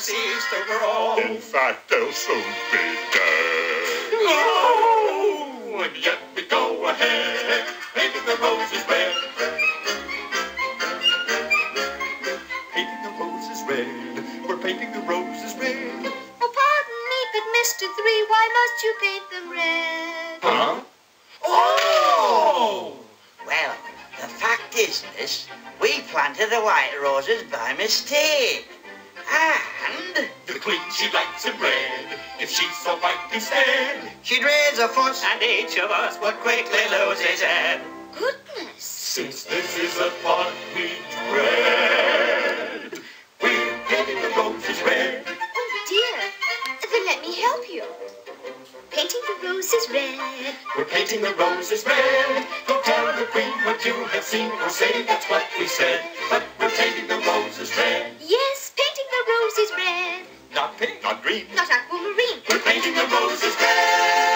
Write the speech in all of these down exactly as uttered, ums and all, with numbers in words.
sexiest overall. In fact, they'll soon be dead. Oh, and yet we go ahead, painting the roses red. Painting the roses red. We're painting the roses red. Oh, pardon me, but Mister Three, why must you paint them red? Huh? Oh! Well, the fact is, miss, we planted the white roses by mistake. And The queen, she likes them red. If she's so white instead, she'd raise a fuss. and each of us would quickly lose his head. Goodness. Since this is a part we dread, we're painting the roses red. Oh, dear. Then let me help you. Painting the roses red. We're painting the roses red. Don't tell the queen what you have seen or say that's what we said. But we're painting the roses red. Yes, painting the roses red. Not pink, Not green. Not aquamarine. we're painting the roses red.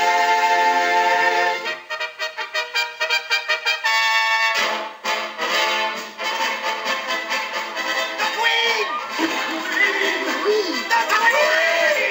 The queen! Green. The queen!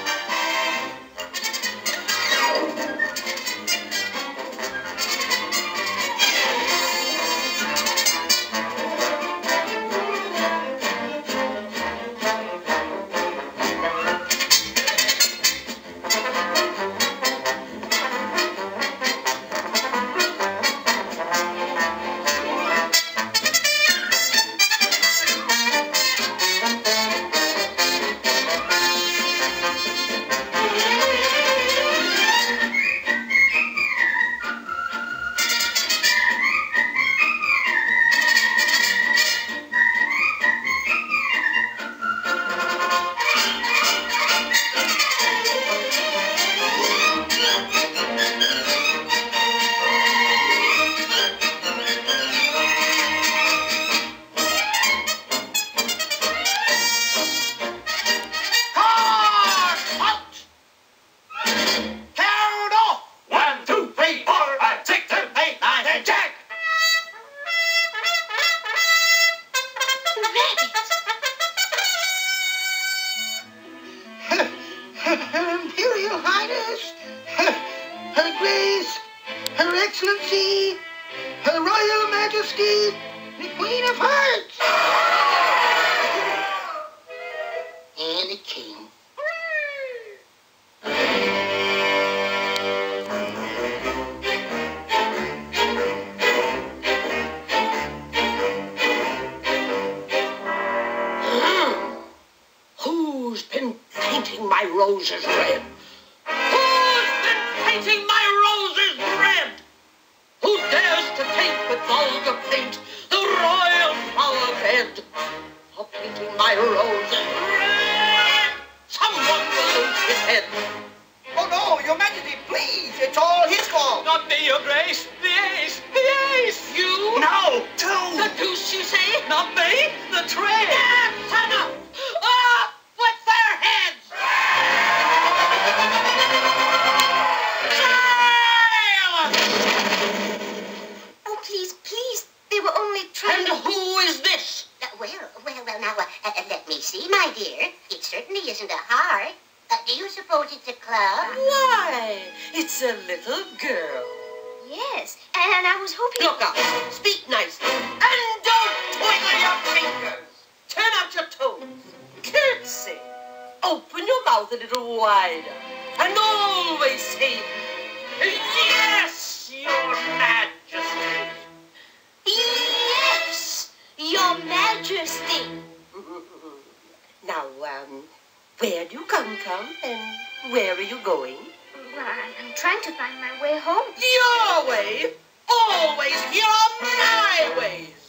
Cars! Out! Count off! One, two, three, four, five, six, seven, eight, nine, ten, Jack! Rabbit. Her Imperial Highness, Her, Her Grace, Her Excellency, Her Royal Majesty, the Queen of Hearts. And the King. Who's been painting my roses red? Who's been painting my roses red? Who dares to paint with vulgar paint the royal flower bed? For painting my roses red, someone will lose his head. Oh no, Your Majesty, please! It's all his fault! Not me, Your Grace. The ace, the ace. You? No! Two! The deuce, you say? Not me, the train. That's enough! Up with their heads! Silence! Oh, please, please. They were only trying And to... who is this? Uh, well, well, well, now, uh, uh, let me see, my dear. It certainly isn't a heart. Uh, do you suppose it's a club? Why, it's a little girl. Yes, and I was hoping... Look up, speak nicely, and don't twiddle your fingers. Turn out your toes, curtsy, open your mouth a little wider, and always say, yes, Your Majesty. Yes, Your Majesty. Now, um, where do you come from, and where are you going? Well, I'm trying to find my way home. Your way, always your my ways.